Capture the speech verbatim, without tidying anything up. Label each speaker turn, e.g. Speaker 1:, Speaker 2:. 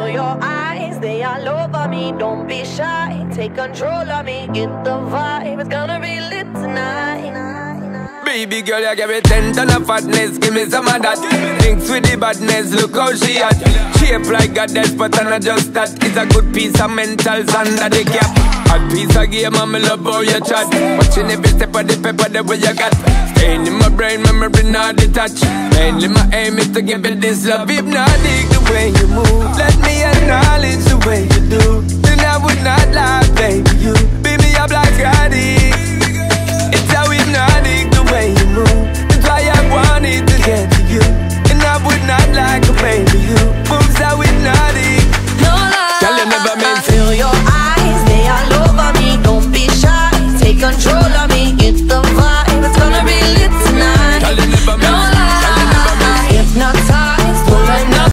Speaker 1: your eyes, they all over me. Don't be shy, take control of me. Get the vibe, it's gonna be lit tonight.
Speaker 2: Baby girl, you give me ten ton of fatness, give me some of that. Thinks with the badness, look how she at. Shape like a death, but I'm not just that. It's a good piece of mentals under the cap. A piece of game, I'm love how you chat. Watching every step of the pepper, the way you got. Staying in my brain, memory not detached. Mainly my aim is to give it this love. If not, dig the